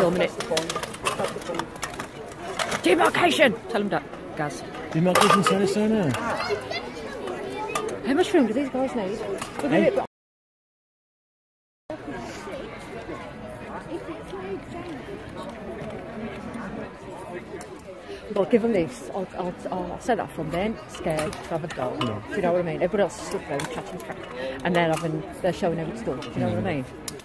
filming it. Demarcation! Tell them that, Gaz. Demarcation centre, Sana. How much room do these guys need? Hey. Well, give them this. I'll set that from then. Scared to have a go. Yeah. Do you know what I mean? Everybody else is stuck around chatting crap, and they're showing how it's done. Do you know what I mean?